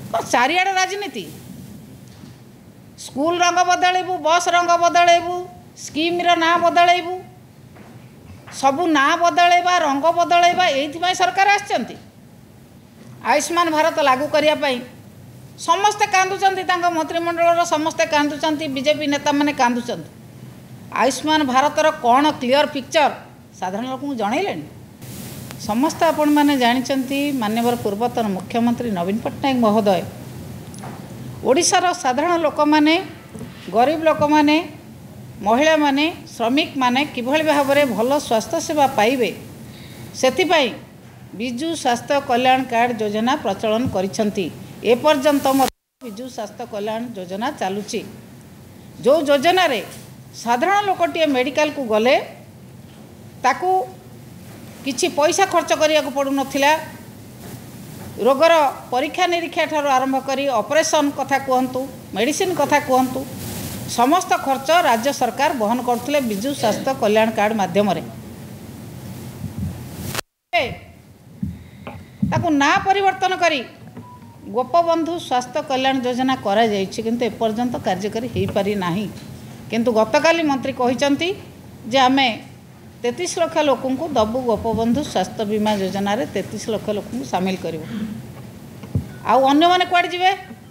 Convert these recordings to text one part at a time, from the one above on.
चारिआडे राजनीति स्कूल रंग बदलैबू बस रंग बदलैबू स्कीम ना बदलैबू सबू ना बदलैबा रंग बदलैबा ये सरकार आछंती। आयुष्मान भारत लागू करने समस्ते कांदुचंती मंत्रिमंडल समस्ते कांदुचंती बीजेपी नेता माने कांदुचंती। आयुष्मान भारतर कौन क्लियर पिक्चर साधारण लोक जनइले समस्त आपण मैंने जानते माननीय पूर्वतन मुख्यमंत्री नवीन पट्टनायक महोदय ओडिशार साधारण लोक मैंने गरीब लोक मैंने महिला माने श्रमिक माने किभली भाव में भल स्वास्थ्य सेवा पाइबे सेथिपाई विजु स्वास्थ्य कल्याण कार्ड योजना प्रचलन करिसेंती। एपर्यंत विजु स्वास्थ्य कल्याण योजना चलुची जो योजना रे साधारण लोकटे मेडिकल को गले ताकू किछि पैसा खर्च करिया को पड़ू नथिला। रोगर परीक्षा निरीक्षा ठार आरंभ करी ऑपरेशन कथा कहतु मेडिसिन कथा कहतु समस्त खर्च राज्य सरकार बहन करथिले विजु स्वास्थ्य कल्याण कार्ड माध्यम रे। ताकू ना परिवर्तन करी गोपबंधु स्वास्थ्य कल्याण योजना करा जायछि किंतु एपर्यंत कार्यकारी हो पारि नाही। किंतु गतकाली मंत्री कहिसंती जे आमे 33 लाख लोकों को दबु गोपबंधु स्वास्थ्य बीमा योजना रे 33 लाख लोकों को शामिल करिवो। आउ अन्य माने कुआड जिवे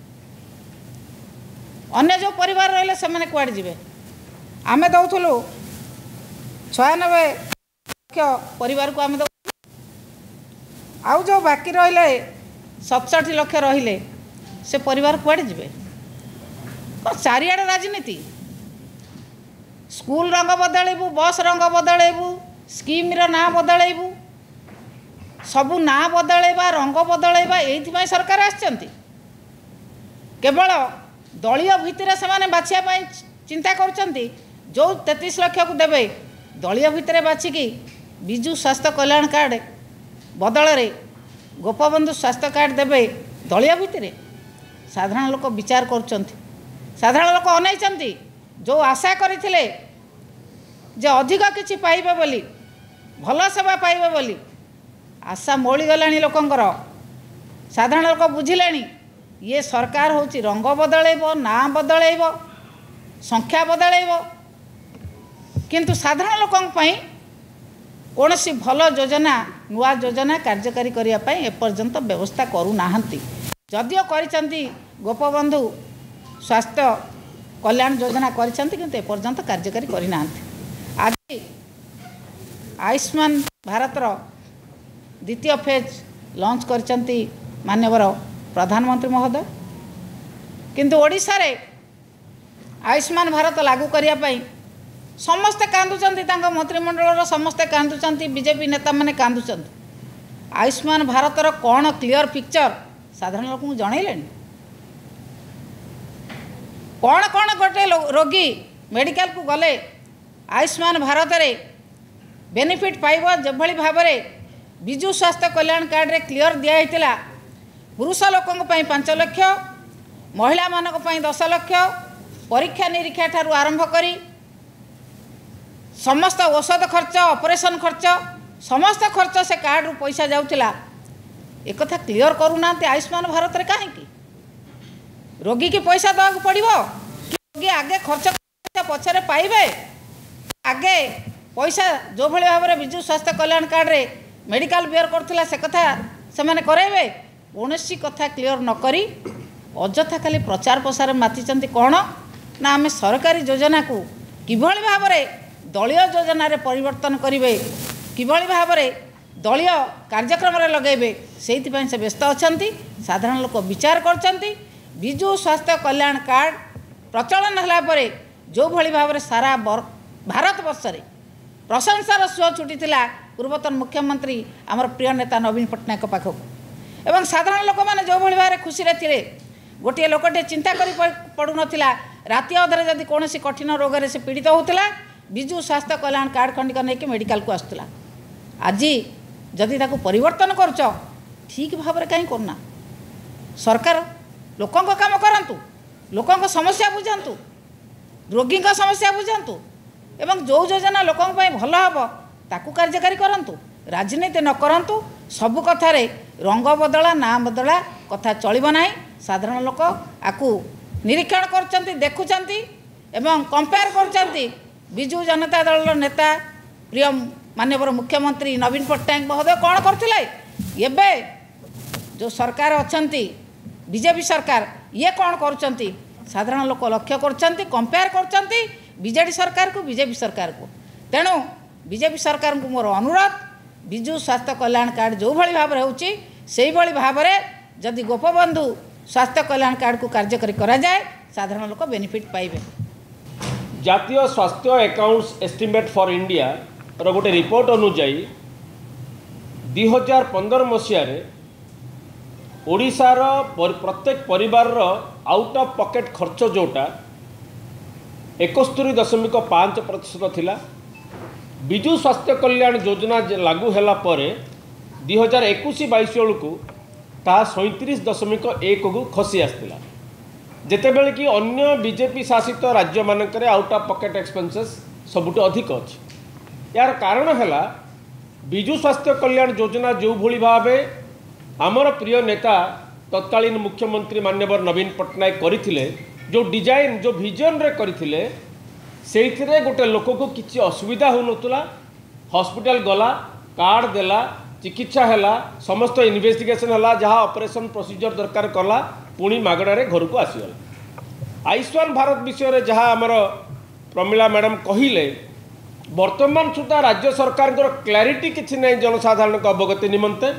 अन्य जो परिवार रहले से माने कुआड जिवे। आमे दउथुलु 96 लाख परिवार को आमे आउ जो बाकी रहिले 67 लाख रहिले से परिवार कुआड जिवे। चारिआडे राजनीति स्कूल रंग बदलैबू बस रंग बदलैबू स्कीम ना बदलैबू सबू ना बदलैबा रंग बदलैबा ये सरकार आछंती। केवल दलीय भितर से बाछिया चिंता करछंती जो 33 लाख को देवे दलीय भितर बाछिकी विजु स्वास्थ्य कल्याण कार्ड बदल रे गोपबंधु स्वास्थ्य कार्ड देवे दलीय भितर साधारण लोक विचार करछंती। साधारण लोक अनैछंती जो आशा करथिले जे अधिक किछि पाइबे बोली भल सेवा पाइबे बोली आशा मोली गलानी लोकंकर। साधारण लोक बुझिलेनी ये सरकार होची रंग बदलैबो ना बदलैबो संख्या बदलैबो किंतु साधारण लोकंक पई कोनोसी भल योजना नुआ योजना कार्यकारी करिया पई एपर्यंत व्यवस्था करू नाहंती। जदियो करिसंती गोपबंधु स्वास्थ्य कल्याण योजना करिसंती किंतु एपर्यंत कार्यकारी करि नाहंती। आज आयुष्मान भारतर द्वितीय फेज लॉन्च करिसंती माननीय प्रधानमंत्री महोदय किंतु ओडिशा रे आयुष्मान भारत लागू करिया पई समस्ते कांदुचंती मंत्रिमंडल समस्ते कांदुचंती बीजेपी नेता माने कांदुचंती। आयुष्मान भारतर कौन क्लियर पिक्चर साधारण लोक जनइले कौन कौन गोटे रोगी मेडिकल को गले आयुष्मान भारत रे बेनिफिट पाइबो जेभली भाव में विजु स्वास्थ्य कल्याण कार्ड रे क्लियर दिया हितला। पुरुष लोकों 5 लाख महिला मानक 10 लाख परीक्षा निरीक्षा ठारू आरंभ करी समस्त औषध खर्च ऑपरेशन खर्च समस्त खर्च से कार्ड रु पैसा जाउथिला। एक कथा क्लियर करूना आयुष्मान भारत रे काहे की रोगी की पैसा देवाक पड़ो कि रोगी आगे खर्च पछरे पाइबे आगे पैसा जो भाई भाव में विजु स्वास्थ्य कल्याण कार्ड रे मेडिकल बियर करथिला से कथा से माने कराइबे कौनसी कथा क्लियर न करी अजथा खाली प्रचार प्रसार मातिचंती। कौन ना आम सरकारी योजना को किभली भाव में दलीय योजना रे परिवर्तन करेंगे किभली भाव में दलीय कार्यक्रम रे लगेबे से व्यस्त अछंती। साधारण लोक विचार करछंती विजु स्वास्थ्य कल्याण कार्ड प्रचलन होला परे जो भली भाव में सारा भारत वर्ष रे प्रशंसार सुह छुटी पूर्वतन मुख्यमंत्री आमर प्रिय नेता नवीन पट्टनायक पाखक एवं साधारण लोक मैंने जो भाई भाव में खुशी थे गोटे लोकटे चिंता कर पड़ू नाला राति अधरे जदि कौन कठिन रोग से पीड़ित होता विजु स्वास्थ्य कल्याण कार्ड खंडिक नहीं मेडिकल को आसूला। आज जदि ताको परिवर्तन करुच ठीक भाव में कहीं करना सरकार लोकों काम करंतु लोकों समस्या बुझातु रोगी समस्या बुझातु एवं जो योजना लोकों भल हम ताकू कार्यकारी करंतु राजनीति न करंतु सबु कथारे रंग बदला ना बदला कथा चलिबो नाही। साधारण लोक आकु निरीक्षण करचंती देखुचंती एवं कंपेयर करचंती। बिजू जनता दल नेता प्रिय माननीय मुख्यमंत्री नवीन पट्टनायक महोदय कौन करथिले एबे जो सरकार अछंती बीजेपी सरकार ये कौन करचंती साधारण लोक लक्ष्य करचंती कंपेयर करचंती बीजेडी सरकार को बीजेपी सरकार को। तेणु बीजेपी सरकार को मोर अनुरोध बिजू स्वास्थ्य कल्याण कार्ड जो भली भाव होउची सेही भली भाव रे जदि गोपबंधु स्वास्थ्य कल्याण कार्ड को कार्यकारी करा जाए साधारण लोक बेनिफिट पाइबे। जातीय स्वास्थ्य अकाउंट्स एस्टिमेट फॉर इंडिया रो गोटे रिपोर्ट अनुजाई 2015 मसीह ओडिशार प्रत्येक परिवार आउट ऑफ पॉकेट खर्च जोटा 71.5% थिला। बिजू स्वास्थ्य कल्याण योजना लागू हैला परे 2021-22 बेलू ता 37.1 को खसी आसला जेतेबेले कि अन्य बीजेपी शासित राज्य मानक आउट ऑफ पॉकेट एक्सपेंसेस सबुठ अधिक अच्छी। यार कारण है बिजू स्वास्थ्य कल्याण योजना जो भली भावे आमर प्रिय नेता तत्कालीन मुख्यमंत्री माननीय नवीन पट्टनायक करथिले जो डिजाइन जो विजन रे करथिले सेइथिरे गोटे लोक को किसी असुविधा हो नतुला। हॉस्पिटल गला कार्ड देला चिकित्सा हैला समस्त इन्वेस्टिगेशन हैला जहाँ ऑपरेशन प्रोसीजर दरकार कला पुणी मागणारे घर को आसीगला। आयुष्मान भारत विषय रे जहाँ आमर प्रमिला मैडम कहिले वर्तमान सुधा राज्य सरकार क्लैरिटी किसी नहीं जनसाधारण को अवगति निमंते।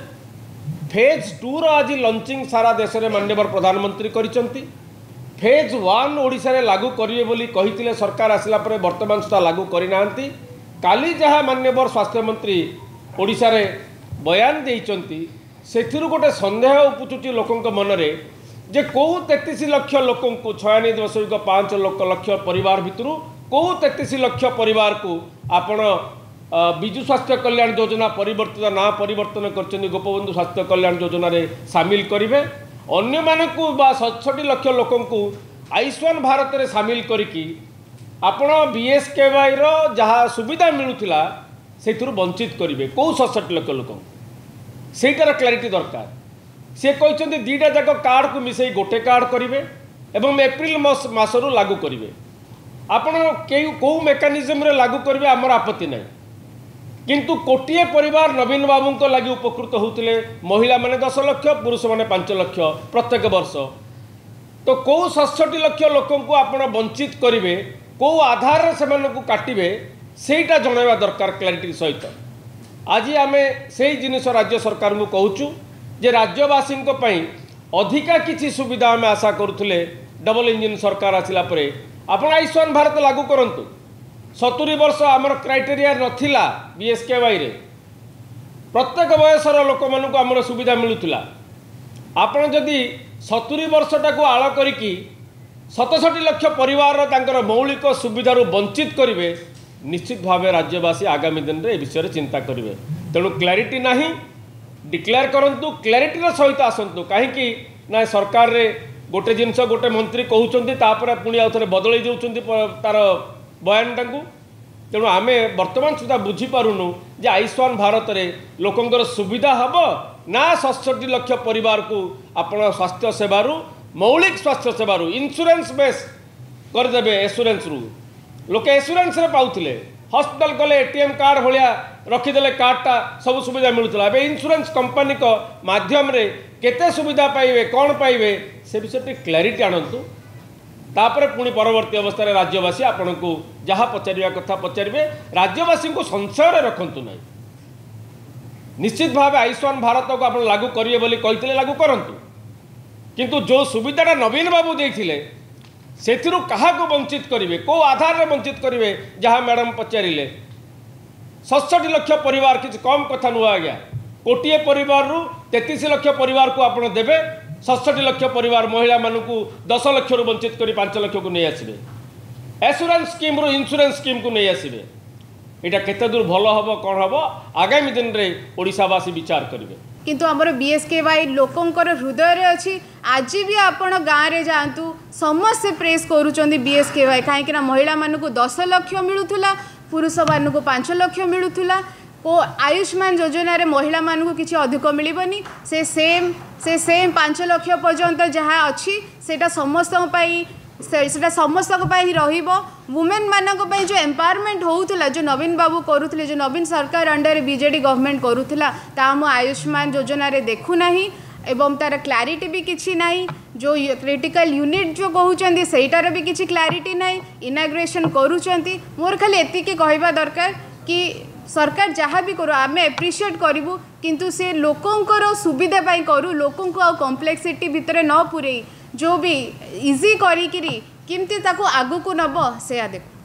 फेज 2 आज लंचिंग सारा देश में माननीय प्रधानमंत्री करिसंती। फेज 1 ओडिशा रे लागू करिवे बोली कहितिले सरकार आसिला परे वर्तमान सुधा लागू करिनांती। काली जहाँ माननीय स्वास्थ्य मंत्री ओडिशा रे बयान देइचंती सेथिरु गोटे संदेह उपचुची लोकंक मनरे जे कौ 33 लाख लोक 96.5 लाख परिवार भितरु कौ 33 लाख परिवार को आपण बिजू स्वास्थ्य कल्याण योजना परिवर्तित ना परिवर्तन कर गोपबंधु स्वास्थ्य कल्याण योजना रे सामिल करेंगे। अन्य मानकु 67 लाख लोक आयुष्मान भारत रे सामिल करिकी आपण बीएसकेवाई रो जहाँ सुविधा मिलूला से वंचित करेंगे कौ 67 लाख लोक सेटार क्लैरिटी दरकार। सी कहते दीटा जाक कार्ड को मिसई गोटे कार्ड करेंगे एवं एप्रिल मासरू लागू करेंगे। आपण कौ मेकानिजम रे लागू करेंगे आमर आपत्ति नहीं किंतु कोटिए परिवार नवीन बाबू को लगी उपकृत होते महिला माने 10 लाख पुरुष माने 5 लाख प्रत्येक वर्ष। तो कौ 67 लाख लोक को आपण वंचित करेंगे कौ आधार से काटे सेटा जनवा दरकार क्लैरिटी सहित। आज आम से जिनिस राज्य सरकार को कहूँ जे राज्यवासी अधिका किसी सुविधा आम आशा करुले डबल इंजिन सरकार आसला आपण आयुष्मान भारत लागू करंतु। 70 वर्ष आमर क्राइटेरिया नथिला बीएसकेवाई रे प्रत्येक बयसर लोक मानक आमर सुविधा मिलूला। आपण जदि 70 वर्षटा को आड़ करिकी 67 लाख परिवार तांकर मौलिक सुविधार वंचित करेंगे निश्चित भाव राज्यवासी आगामी दिन में विषय चिंता करेंगे। तेणु क्लैरिटी नहीं डिक्लेयर करूँ क्लैरिटी सहित आसतु कहीं ना सरकार रे गोटे जिनस गोटे मंत्री कहते पुणी आउ थे बदल दौरान तार बयान टाकू। तेणु आम बर्तमान सुधा बुझीपारुनु जे आयुष्मान भारत रे लोकंकर सुविधा हम ना 67 लाख परिवार को आपण स्वास्थ्य सेवारू मौलिक स्वास्थ्य सेवारू इंश्योरेंस बेस करदे एश्योरेंस रु लोके एश्योरेंस रे पाउथिले हॉस्पिटल गले एटीएम कार्ड भलिया रखीदे कार्डटा सब सुविधा मिलूला। ए इंश्योरेंस कंपनी को माध्यम रे केते सुविधा पाइबे कौन पाइबे से विषय क्लैरिटी आणंतु। तापर पुणी परवर्ती अवस्था राज्यवासी आपण को जहाँ पचारिया कथा पचारे राज्यवासी को संशय रखंतु नहीं। निश्चित भाव आयुष्मान भारत को आप लागू करेंगे बोली कहते लागू करंतु किंतु जो सुविधाटा नवीन बाबू देथिले सेथिरु कहा को वंचित करेंगे कौ आधार रे वंचित करेंगे जहाँ मैडम पचारे 67 लाख परिवार किसी कम कथा नुआ आज्ञा कोटिए परिवार 33 लाख परिवार को आप देवे 67 लाख परिवार महिला मानू 10 लाख रु वंचित कर 5 लाख को नहीं आसबे एश्योरेंस स्कीम रू इंश्योरेंस स्कीम को नहीं आसबे। यहाँ केते दूर भल हम कौन हम आगामी दिन में ओडिशावासी विचार करेंगे। किंतु आमर बीएसकेवाई लोकंकर हृदय अच्छी आज भी आपण गाँव में जातु समस्ते प्रेस करुँच बीएसकेवाई कहीं महिला मानू 10 लाख मिलूला पुरुष मानू 5 लाख मिलूला को आयुष्मान योजना रे महिला मानू किसी अधिक मिलबनी से सेम से सेम 5 लाख पर्यंत जहाँ अच्छी सेटा समस्त सेटा समस्त वुमेन मानक जो एम्पावरमेंट होउथला जो नवीन बाबू करुले जो नवीन सरकार अंडर बीजेडी गवर्नमेंट करुला ता हम आयुष्मान योजना रे देखु नहीं एवं तार क्लारिटी भी किसी नहीं जो क्रिटिकल यूनिट जो कहते सहीटार भी किसी क्लारिटी नहीं इनाग्रेशन करुँच मोर खाली एतिकी कहवा दरकार कि सरकार जहाँ भी करू आम एप्रिशिएट करूँ किंतु से लोकंर सुविधा पाई करूँ लोकों को कॉम्प्लेक्सिटी भितर न पूरे जो भी इजी करी किमती ताको आगु को नब से देखो।